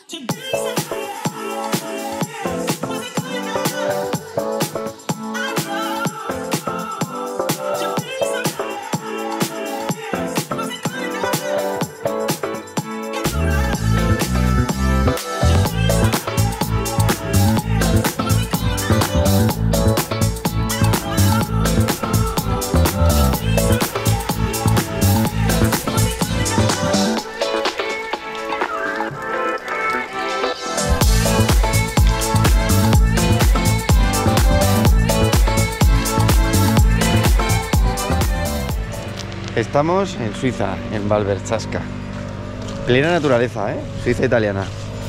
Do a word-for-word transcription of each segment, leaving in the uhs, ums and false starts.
Estamos en Suiza, en Valberchaska. Plena naturaleza, ¿eh? Suiza italiana.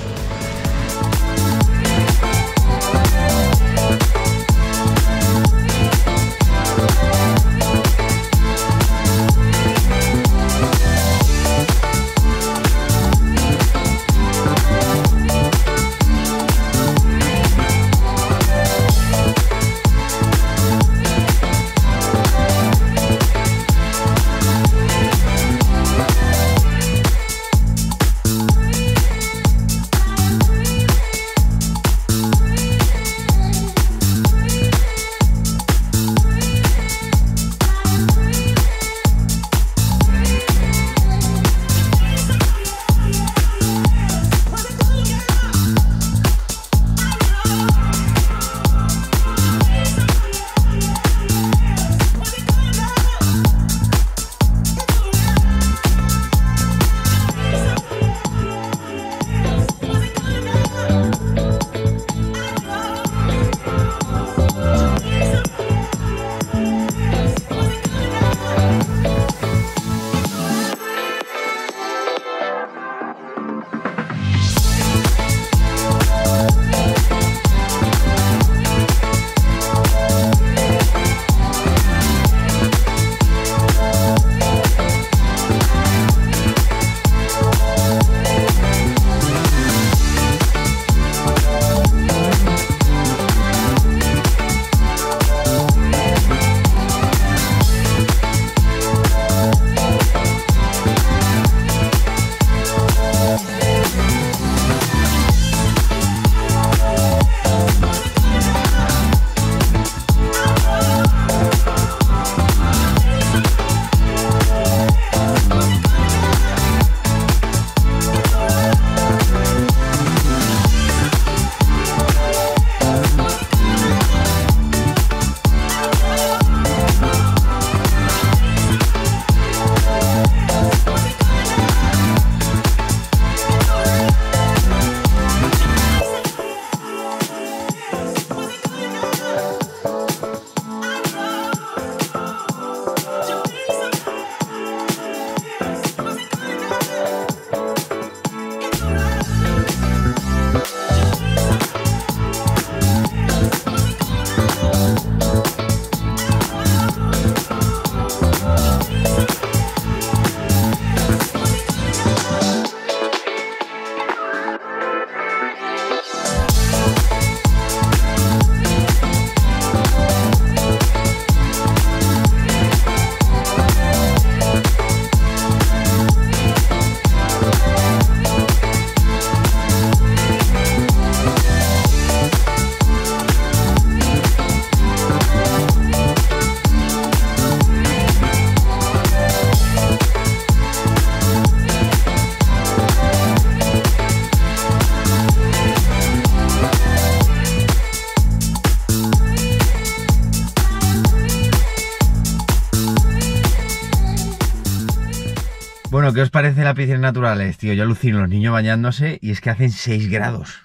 Bueno, ¿qué os parece las piscinas naturales, tío? Yo alucino, los niños bañándose y es que hacen seis grados.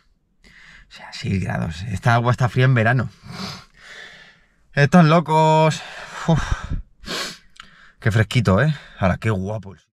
O sea, seis grados. Esta agua está fría en verano. Estos locos. Uf. Qué fresquito, ¿eh? Ahora, qué guapos.